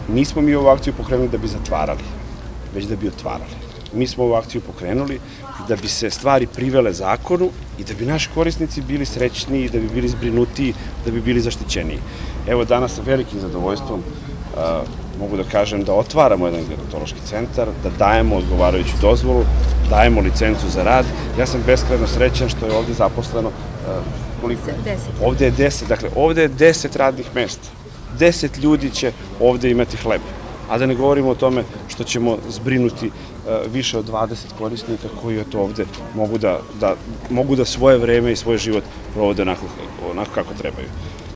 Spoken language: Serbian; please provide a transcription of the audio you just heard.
Nismo mi ovu akciju pokrenuli da bi zatvarali, već da bi otvarali. Mi smo ovu akciju pokrenuli da bi se stvari privele zakonu i da bi naši korisnici bili srećniji, da bi bili zbrinutiji, da bi bili zaštićeniji. Evo danas sa velikim zadovoljstvom mogu da kažem da otvaramo jedan gerontološki centar, da dajemo odgovarajuću dozvolu, dajemo licencu za rad. Ja sam beskrajno srećan što je ovde zaposleno koliko? 10. Ovde je 10, dakle ovde je 10 radnih mesta. 10 ljudi će ovde imati hleb. A da ne govorimo o tome što ćemo zbrinuti više od 20 korisnika koji ovde mogu da svoje vreme i svoj život provode onako kako trebaju.